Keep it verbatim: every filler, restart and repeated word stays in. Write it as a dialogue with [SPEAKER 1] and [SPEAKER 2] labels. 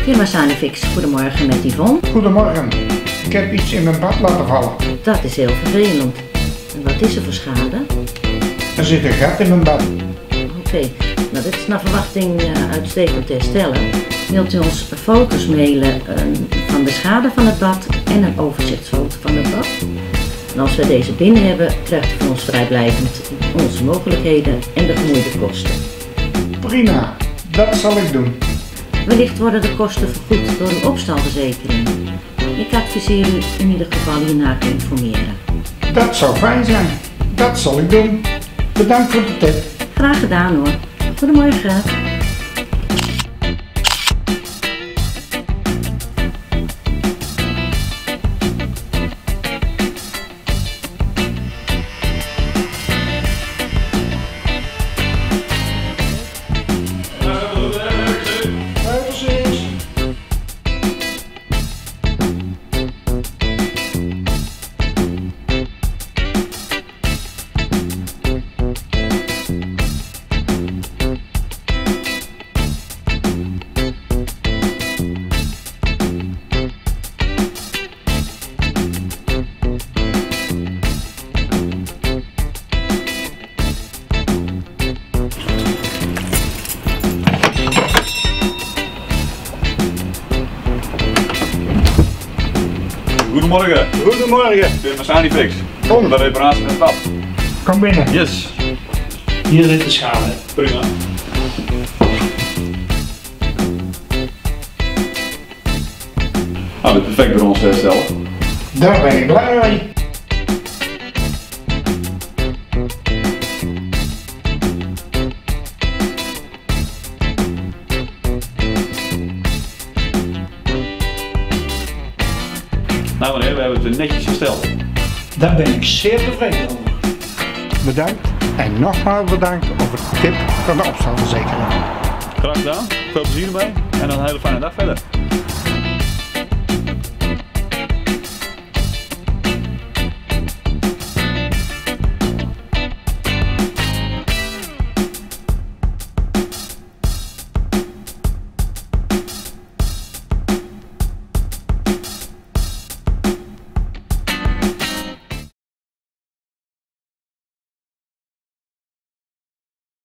[SPEAKER 1] Firma Sanifix, goedemorgen met Yvonne.
[SPEAKER 2] Goedemorgen. Ik heb iets in mijn bad laten vallen.
[SPEAKER 1] Dat is heel vervelend. En wat is er voor schade?
[SPEAKER 2] Er zit een gat in mijn bad.
[SPEAKER 1] Oké, okay. Nou dit is naar verwachting uh, uitstekend te herstellen. Wilt u ons foto's mailen uh, van de schade van het bad en een overzichtsfoto van het bad? En als we deze binnen hebben, krijgt u van ons vrijblijvend onze mogelijkheden en de gemoeide kosten.
[SPEAKER 2] Prima, dat zal ik doen.
[SPEAKER 1] Wellicht worden de kosten vergoed door uw opstalverzekering. Ik adviseer u in ieder geval hierna te informeren.
[SPEAKER 2] Dat zou fijn zijn. Dat zal ik doen. Bedankt voor de tip.
[SPEAKER 1] Graag gedaan hoor. Goedemorgen.
[SPEAKER 3] Goedemorgen.
[SPEAKER 2] Goedemorgen.
[SPEAKER 3] Firma Sanifix.
[SPEAKER 2] Kom.
[SPEAKER 3] De reparatie van het bad.
[SPEAKER 2] Kom binnen.
[SPEAKER 3] Yes.
[SPEAKER 4] Hier zit de schade.
[SPEAKER 3] Prima. Nou, dit is perfect voor ons herstellen.
[SPEAKER 2] Daar ben ik blij mee.
[SPEAKER 3] Nou meneer, we hebben het netjes hersteld.
[SPEAKER 4] Daar ben ik zeer tevreden over.
[SPEAKER 2] Bedankt. En nogmaals bedankt over de tip van de opstalverzekering.
[SPEAKER 3] Graag gedaan. Veel plezier erbij en dan een hele fijne dag verder.